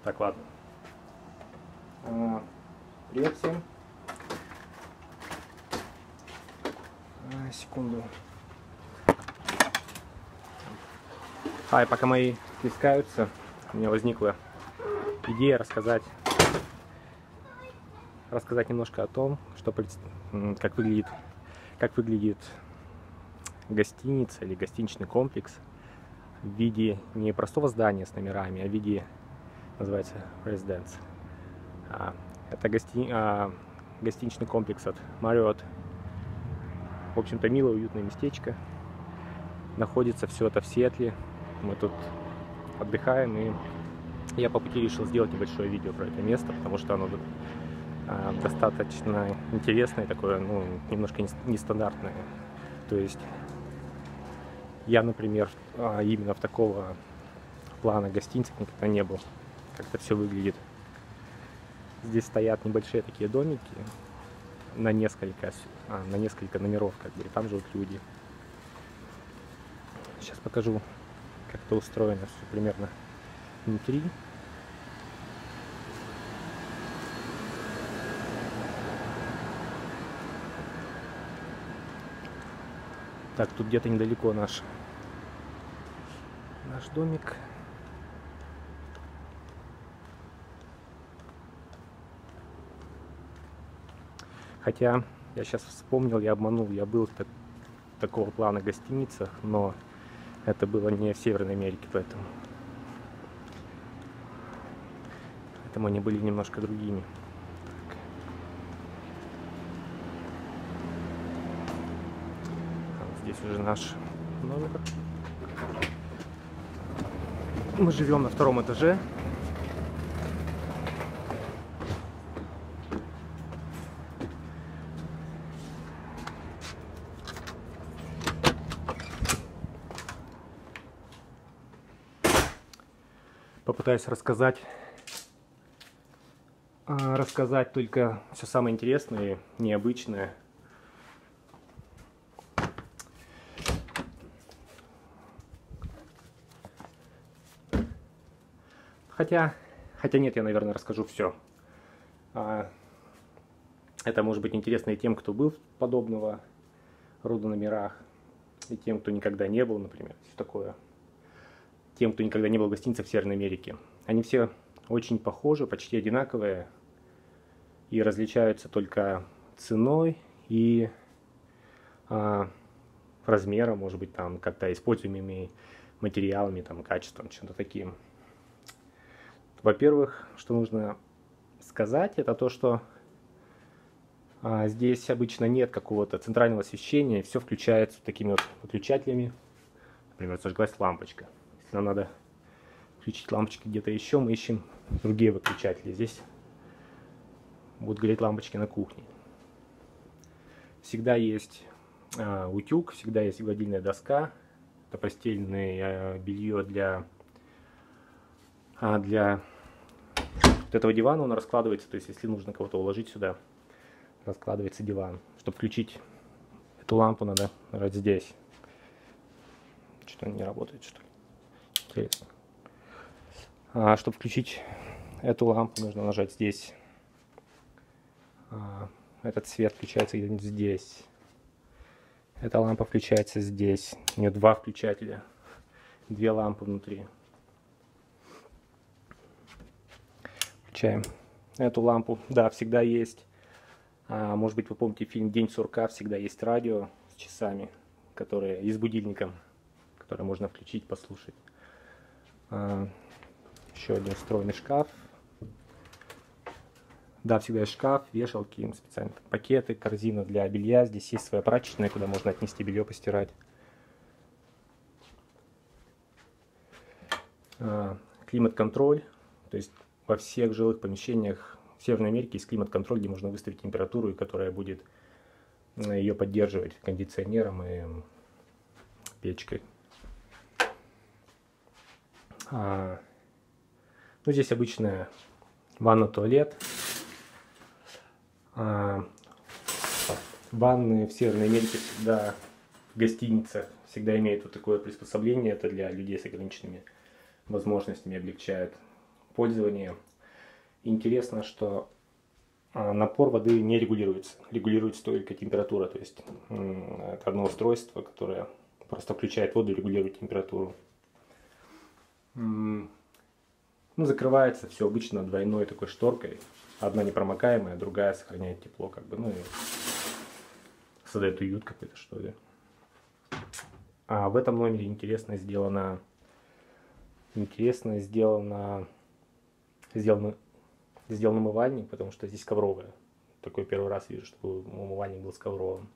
Так, ладно. Привет всем. Секунду. Пока мои плескаются, у меня возникла идея рассказать немножко о том, как выглядит гостиница или гостиничный комплекс в виде не простого здания с номерами, а в виде, называется, Residence. Это гостиничный комплекс от Marriott. В общем-то, милое, уютное местечко. Находится все это в Сиэтле. Мы тут отдыхаем, и я по пути решил сделать небольшое видео про это место, потому что оно достаточно интересное, такое, немножко нестандартное. То есть я, например, именно в такого плана гостиницы никогда не был. Как это все выглядит. Здесь стоят небольшие такие домики на несколько номеров, и там живут люди. Сейчас покажу, как это устроено все примерно внутри. Так, тут где-то недалеко наш домик. Хотя, я сейчас вспомнил, я обманул, я был в такого плана гостиницах, но это было не в Северной Америке, поэтому они были немножко другими. Здесь уже наш номер. Мы живем на 2-м этаже. Попытаюсь рассказать только все самое интересное и необычное. Хотя нет, я, наверное, расскажу все. Это может быть интересно и тем, кто был в подобного рода номерах, и тем, кто никогда не был, например, все такое. Тем, кто никогда не был в гостинице в Северной Америке. Они все очень похожи, почти одинаковые, и различаются только ценой и размером, может быть, там как-то используемыми материалами, там, качеством, чем-то таким. Во-первых, что нужно сказать, это то, что здесь обычно нет какого-то центрального освещения, все включается такими вот выключателями. Например, зажглась лампочка. Если нам надо включить лампочки где-то еще, мы ищем другие выключатели. Здесь будут гореть лампочки на кухне. Всегда есть утюг, всегда есть гладильная доска. Это постельное белье для вот этого дивана. Он раскладывается, то есть если нужно кого-то уложить сюда, раскладывается диван. Чтобы включить эту лампу, надо нажать здесь. Что-то не работает, что ли? Интересно. Чтобы включить эту лампу, нужно нажать здесь. Этот свет включается где-нибудь здесь. Эта лампа включается здесь. У нее 2 включателя. 2 лампы внутри. Включаем эту лампу. Да, всегда есть. Может быть, вы помните фильм «День сурка». Всегда есть радио с часами, которые и с будильником, который можно включить, послушать. Еще один встроенный шкаф. Да, всегда есть шкаф, вешалки, специальные пакеты, корзина для белья. Здесь есть своя прачечная, куда можно отнести белье, постирать. Климат-контроль. То есть во всех жилых помещениях в Северной Америке есть климат-контроль, где можно выставить температуру, которая будет ее поддерживать кондиционером и печкой. Здесь обычная ванна-туалет. Ванны в Северной Америке всегда в гостиницах всегда имеют вот такое приспособление. Это для людей с ограниченными возможностями, облегчает пользовании. Интересно, что напор воды не регулируется. Регулируется только температура. То есть это одно устройство, которое просто включает воду и регулирует температуру. Ну, закрывается все обычно двойной такой шторкой. Одна непромокаемая, другая сохраняет тепло, как бы, ну и создает уют какой-то, что ли. А в этом номере интересно сделан умывальник, потому что здесь ковровое. Такой первый раз вижу, чтобы умывальник был с ковровым.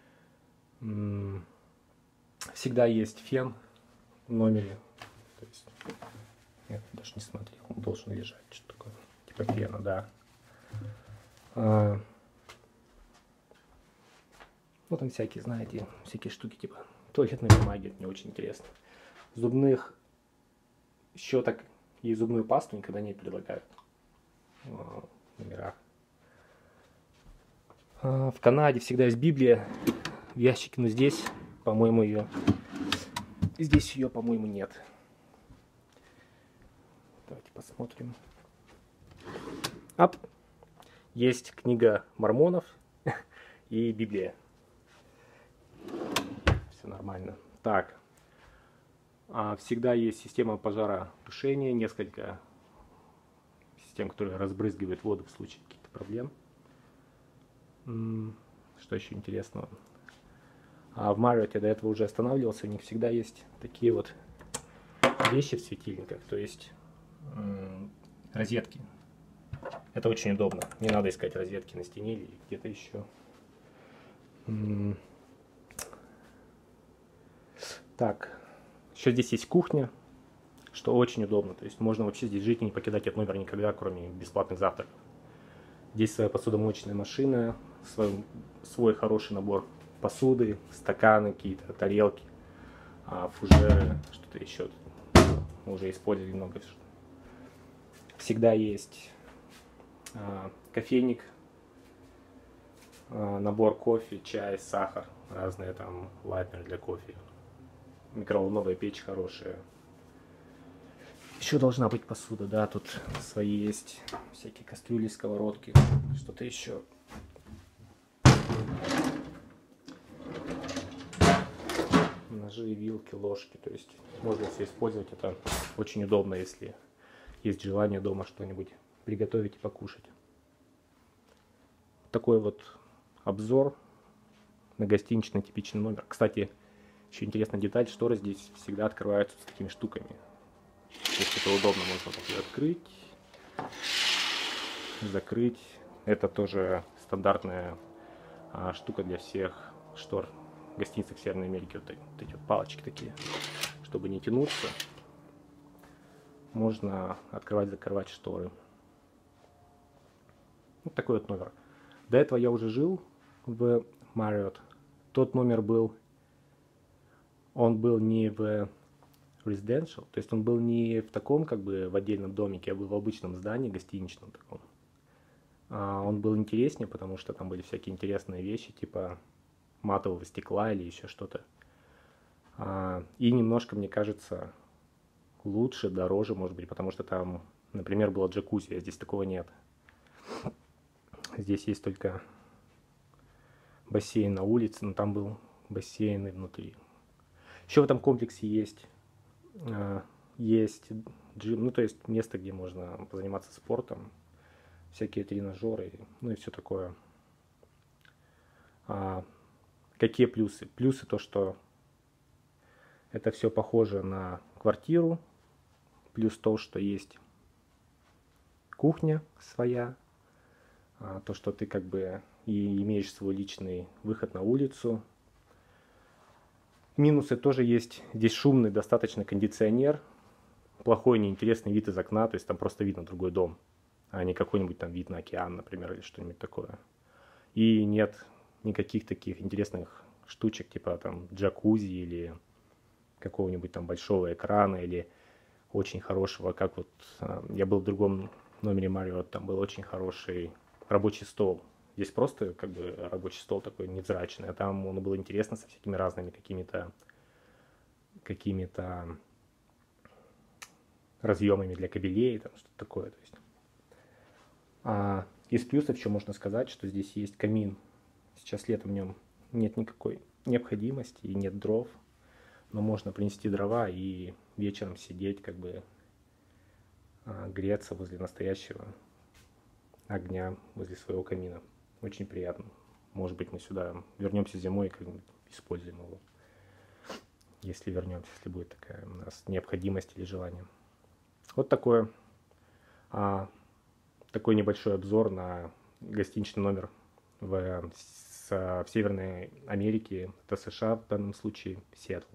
Всегда есть фен в номере. То есть, я даже не смотрел, он должен лежать. Что такое? Типа фена, да. Ну там всякие, знаете, всякие штуки типа туалетной бумаги, это не очень интересно. Зубных щеток и зубную пасту никогда не предлагают в номерах. В Канаде всегда есть Библия в ящике, но здесь, по-моему, ее нет. Давайте посмотрим. Есть книга мормонов и Библия. Все нормально. Так. Всегда есть система пожаротушения, несколько систем, которые разбрызгивают воду в случае каких-то проблем. Что еще интересного? В Marriott я до этого уже останавливался, у них всегда есть такие вот вещи в светильниках, то есть розетки. Это очень удобно. Не надо искать розетки на стене или где-то еще. Так, еще здесь есть кухня, что очень удобно. То есть можно вообще здесь жить и не покидать этот номер никогда, кроме бесплатных завтраков. Здесь своя посудомоечная машина, свой хороший набор посуды, стаканы какие-то, тарелки, фужеры, что-то еще. Мы уже использовали много. Всегда есть кофейник, набор кофе, чай, сахар, разные там лайтнеры для кофе, микроволновая печь хорошая. Еще должна быть посуда, да, тут свои есть всякие кастрюли, сковородки, что-то еще. Ножи, вилки, ложки, то есть можно все использовать, это очень удобно, если есть желание дома что-нибудь приготовить и покушать. Такой вот обзор на гостиничный типичный номер. Кстати, еще интересная деталь, шторы здесь всегда открываются с такими штуками. То есть это удобно, можно так открыть, закрыть. Это тоже стандартная штука для всех штор в гостиницах Северной Америки. Вот эти вот палочки такие, чтобы не тянуться, можно открывать-закрывать шторы. Вот такой вот номер. До этого я уже жил в Marriott. Тот номер был не в residential, то есть он был не в таком, как бы, в отдельном домике, а был в обычном здании, гостиничном таком. Он был интереснее, потому что там были всякие интересные вещи, типа матового стекла или еще что-то. И немножко, мне кажется, лучше, дороже, может быть, потому что там, например, было джакузи, а здесь такого нет. Здесь есть только бассейн на улице, но там был бассейн и внутри. Еще в этом комплексе есть джим, ну то есть место, где можно позаниматься спортом, всякие тренажеры, ну и все такое. Какие плюсы? Плюсы то, что это все похоже на квартиру, плюс то, что есть кухня своя, то, что ты как бы и имеешь свой личный выход на улицу. Минусы тоже есть. Здесь шумный достаточно кондиционер, плохой неинтересный вид из окна, то есть там просто видно другой дом, а не какой-нибудь там вид на океан, например, или что-нибудь такое. И нет никаких таких интересных штучек, типа там джакузи или какого-нибудь там большого экрана, или очень хорошего, как вот я был в другом номере Marriott, там был очень хороший рабочий стол. Здесь просто как бы рабочий стол такой невзрачный, а там он был интересно со всякими разными какими-то разъемами для кабелей, там что-то такое. То есть. Из плюсов еще можно сказать, что здесь есть камин. Сейчас летом в нем нет никакой необходимости и нет дров, но можно принести дрова и вечером сидеть, как бы греться возле настоящего огня, возле своего камина. Очень приятно. Может быть, мы сюда вернемся зимой и как-нибудь используем его. Если вернемся, если будет такая у нас необходимость или желание. Вот такой небольшой обзор на гостиничный номер в Северной Америке, это США в данном случае, Сиэтл.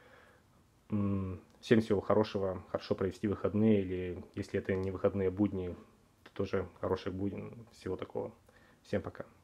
Всем всего хорошего, хорошо провести выходные, или если это не выходные, будни, то тоже хороших будни, всего такого. Всем пока.